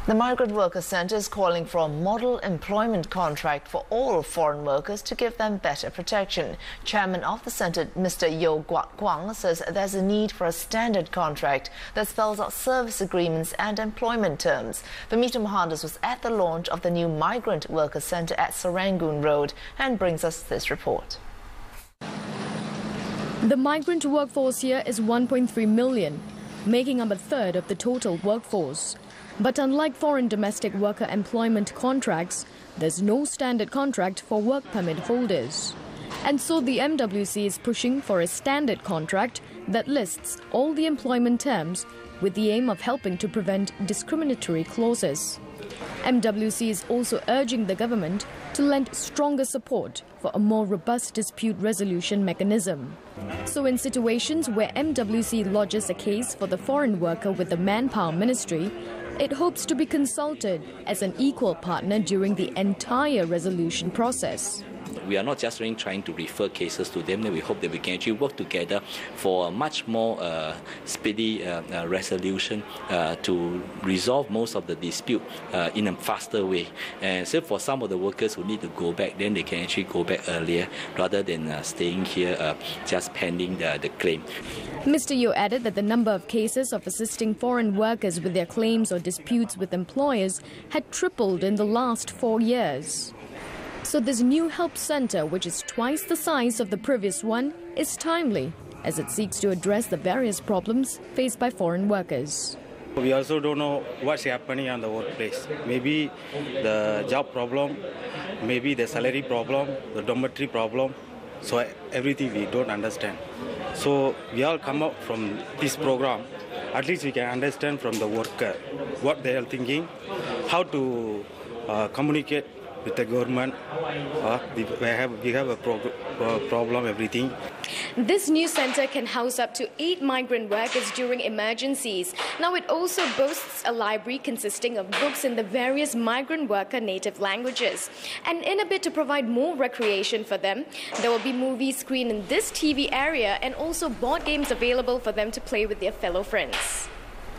The Migrant Worker Centre is calling for a model employment contract for all foreign workers to give them better protection. Chairman of the centre, Mr. Yo Guang, says there's a need for a standard contract that spells out service agreements and employment terms. Vamita Mohandas was at the launch of the new Migrant Worker Centre at Serangoon Road and brings us this report. The migrant workforce here is 1.3 million, making up a third of the total workforce. But unlike foreign domestic worker employment contracts, there's no standard contract for work permit holders. And so the MWC is pushing for a standard contract that lists all the employment terms with the aim of helping to prevent discriminatory clauses. MWC is also urging the government to lend stronger support for a more robust dispute resolution mechanism. So in situations where MWC lodges a case for the foreign worker with the Manpower Ministry, it hopes to be consulted as an equal partner during the entire resolution process. We are not just trying to refer cases to them, we hope that we can actually work together for a much more speedy resolution to resolve most of the dispute in a faster way. And so for some of the workers who need to go back, then they can actually go back earlier rather than staying here just pending the claim. Mr. Yo added that the number of cases of assisting foreign workers with their claims or disputes with employers had tripled in the last 4 years. So this new help centre, which is twice the size of the previous one, is timely as it seeks to address the various problems faced by foreign workers. We also don't know what's happening on the workplace. Maybe the job problem, maybe the salary problem, the dormitory problem. So everything we don't understand. So we all come up from this program. At least we can understand from the worker what they are thinking, how to communicate with the government. We have a problem, everything. This new centre can house up to 8 migrant workers during emergencies. Now it also boasts a library consisting of books in the various migrant worker native languages. And in a bid to provide more recreation for them, there will be movies screened in this TV area and also board games available for them to play with their fellow friends.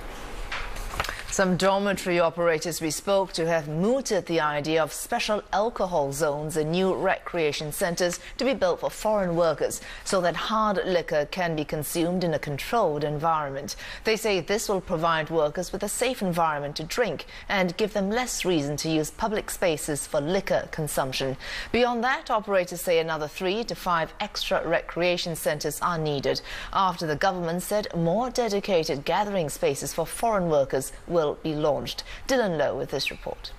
Some dormitory operators we spoke to have mooted the idea of special alcohol zones in new recreation centres to be built for foreign workers so that hard liquor can be consumed in a controlled environment. They say this will provide workers with a safe environment to drink and give them less reason to use public spaces for liquor consumption. Beyond that, operators say another 3 to 5 extra recreation centres are needed after the government said more dedicated gathering spaces for foreign workers will be launched. Dylan Lowe with this report.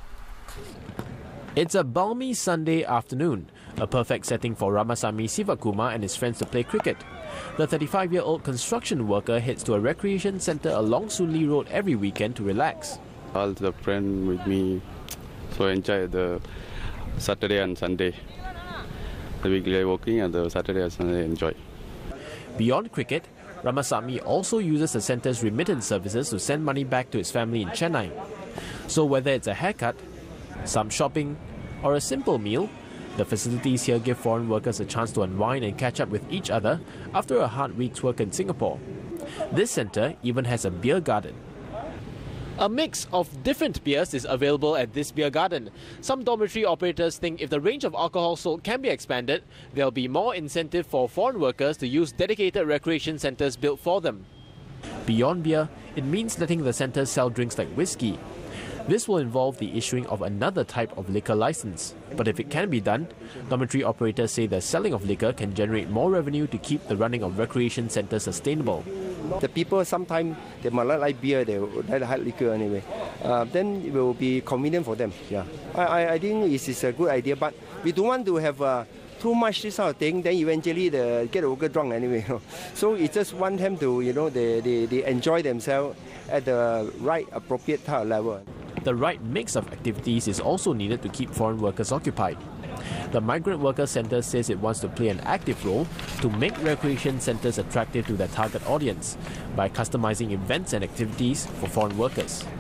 It's a balmy Sunday afternoon, a perfect setting for Ramasamy Sivakumar and his friends to play cricket. The 35-year-old construction worker heads to a recreation centre along Soon Lee Road every weekend to relax. All the friends with me, so I enjoy the Saturday and Sunday. The weekly working and the Saturday and Sunday enjoy. Beyond cricket, Ramasamy also uses the centre's remittance services to send money back to his family in Chennai. So whether it's a haircut, some shopping, or a simple meal, the facilities here give foreign workers a chance to unwind and catch up with each other after a hard week's work in Singapore. This centre even has a beer garden. A mix of different beers is available at this beer garden. Some dormitory operators think if the range of alcohol sold can be expanded, there'll be more incentive for foreign workers to use dedicated recreation centres built for them. Beyond beer, it means letting the centres sell drinks like whiskey. This will involve the issuing of another type of liquor license. But if it can be done, dormitory operators say the selling of liquor can generate more revenue to keep the running of recreation centres sustainable. The people sometimes they might not like beer, they like hard liquor anyway. Then it will be convenient for them. Yeah, I think it is a good idea, but we don't want to have too much this sort of thing. Then eventually they get drunk anyway. So it's just want them to they enjoy themselves at the right appropriate type of level. The right mix of activities is also needed to keep foreign workers occupied. The Migrant Worker Centre says it wants to play an active role to make recreation centres attractive to their target audience by customising events and activities for foreign workers.